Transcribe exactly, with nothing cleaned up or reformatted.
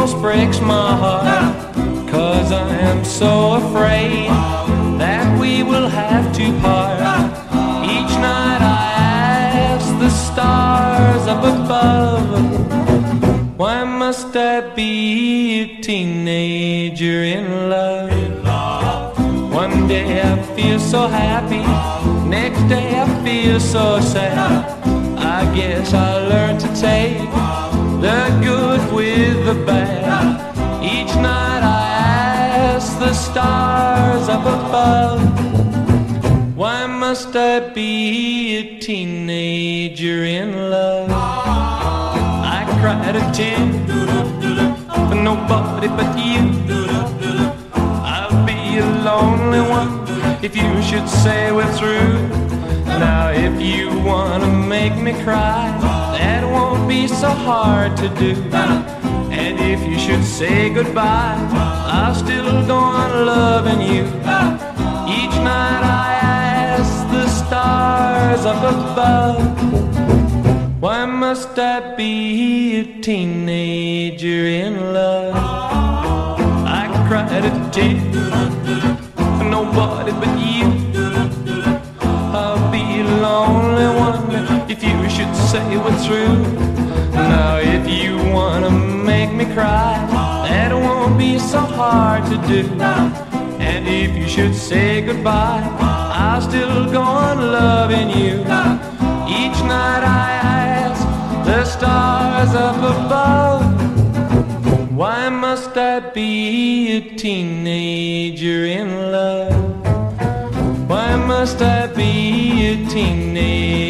almost breaks my heart, 'cause I am so afraid that we will have to part. Each night I ask the stars up above, why must I be a teenager in love? One day I feel so happy, next day I feel so sad. I guess I learned to take the good with the bad. Each night I ask the stars up above, why must I be a teenager in love? I cried a tear for nobody but you. I'll be a lonely one if you should say we're through. Now if you wanna make me cry, that won't be so hard to do. And if you should say goodbye, I'll still go on loving you. Each night I ask the stars up above, why must I be a teenager in love? I cried a tear for nobody but you. I'll be a lonely one if you should say we're through. Now if you wanna make me cry, that won't be so hard to do. And if you should say goodbye, I'll still go on loving you. Each night I ask the stars up above, why must I be a teenager in love? Why must I be a teenager?